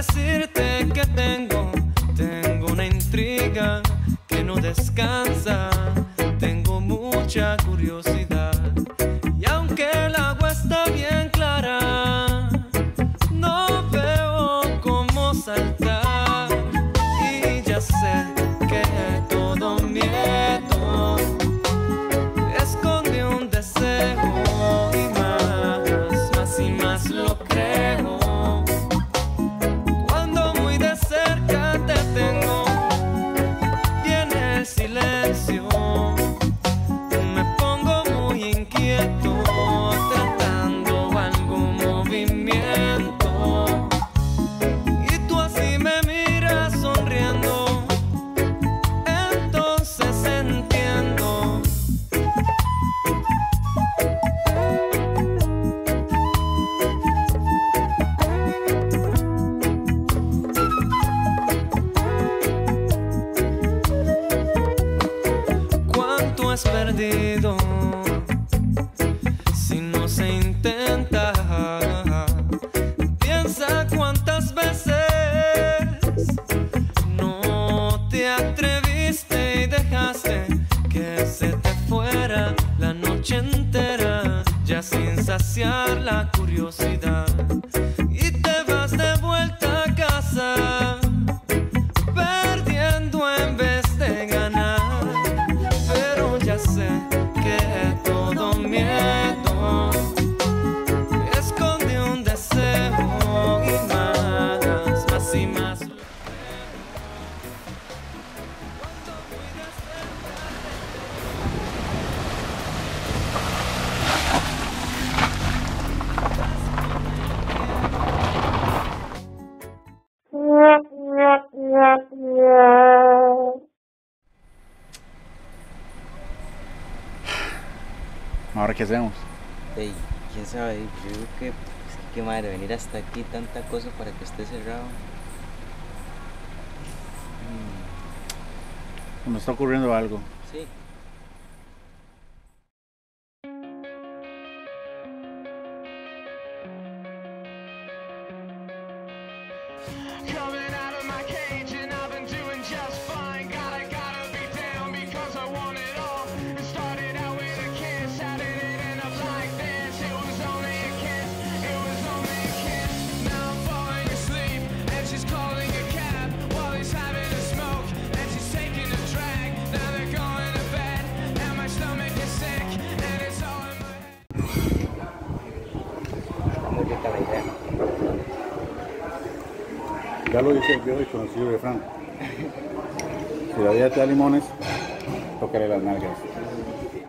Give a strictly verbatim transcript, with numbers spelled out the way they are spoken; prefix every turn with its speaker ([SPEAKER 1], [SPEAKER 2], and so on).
[SPEAKER 1] decirte que tengo, tengo una intriga que no descansa, tengo mucha curiosidad. Y aunque el agua está bien clara, no veo cómo saltar. Y ya sé que todo miedo esconde un deseo, y más, más y más lo creo. Cuando muy de cerca te tengo, viene el silencio, me pongo muy inquieto, tratando algún movimiento, y tú así me miras sonriendo, entonces entiendo. ¿Cuánto has perdido si no se intenta? Piensa cuántas veces no te atreviste y dejaste que se te fuera la noche entera, ya sin saciar la curiosidad, y te vas de vuelta a casa, perdiendo en vez de ganar. Pero ya sé que todo miedo esconde un deseo, y más, más y más lo creo. Cuando muy de cerca
[SPEAKER 2] ¿Ahora qué hacemos?
[SPEAKER 3] Ey, quién sabe, yo digo que, es que qué madre, venir hasta aquí, tanta cosa para que esté cerrado. Mm,
[SPEAKER 2] Me está ocurriendo algo.
[SPEAKER 3] sí.
[SPEAKER 4] Coming out of my cage and I've been doing just fine. Gotta, gotta be down because I want it all. It started out with a kiss, how did it end up like this? It was only a kiss, it was only a kiss. Now I'm falling asleep and she's calling a cab while he's having a smoke and she's taking a drag. Now they're going to bed and my stomach is sick and it's all in my head.
[SPEAKER 3] Muy rica la idea.
[SPEAKER 2] Ya lo dice el viejo y conocido refrán. Si la vida te da limones, tócale las nalgas.